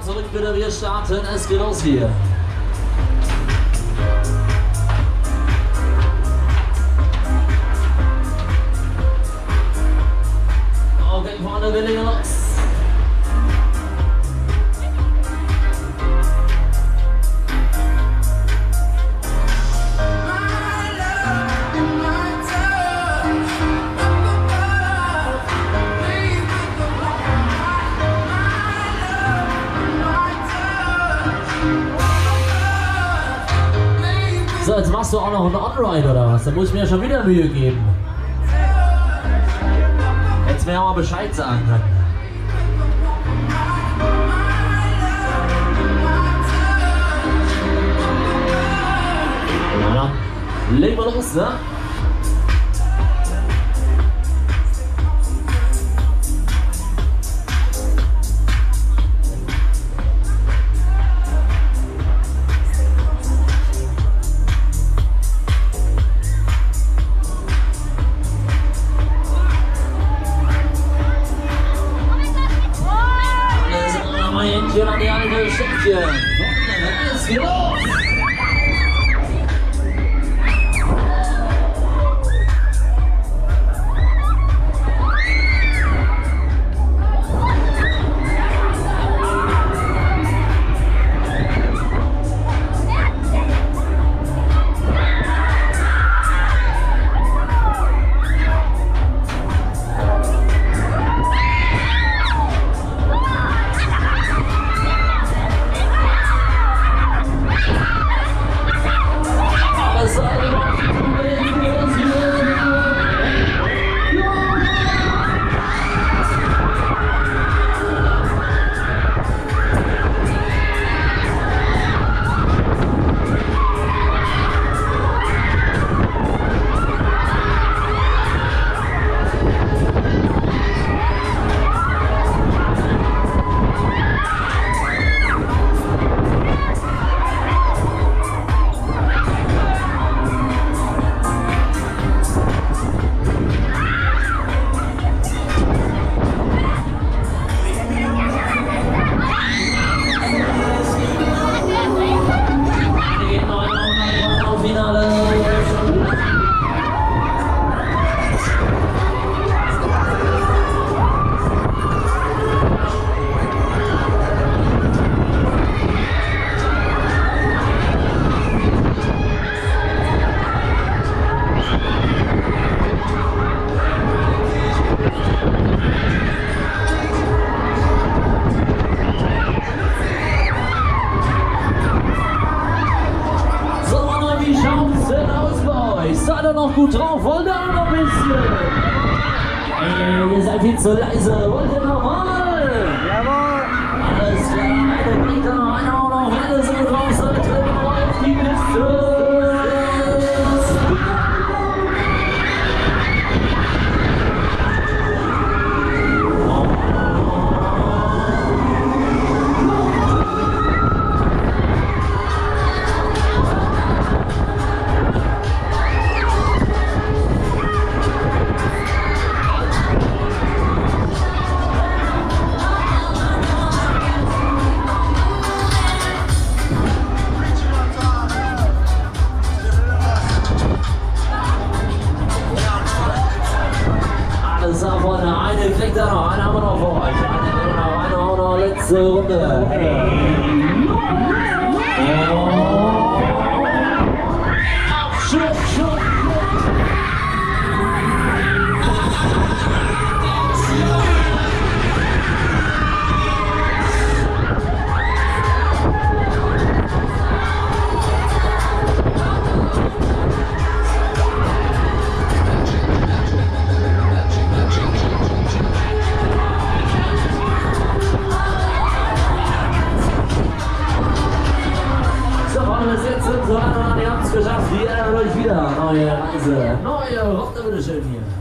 zurück bitte, wir starten, es geht los hier. Okay, vorne wir legen los. So, jetzt machst du auch noch einen On-Ride oder was? Da muss ich mir ja schon wieder Mühe geben. Hättest mir ja mal Bescheid sagen können. Na dann, legen wir los, ne? Händchen an die alte Schäppchen. Es geht los! Seid ihr noch gut drauf? Wollt ihr auch noch ein bisschen? Ey, ihr seid viel zu leise. Wollt ihr noch mal? Jawohl! Alles klar, eine bringt da noch, eine auch noch. Alle sind drauf, seid ihr auf die Liste. Eine kriegt da noch, eine haben wir noch vor euch. Eine auch noch, letzte Runde. Schub. So, ihr habt es geschafft, ihr erinnert euch wieder. Neue Reise, neue Runde, bitteschön hier.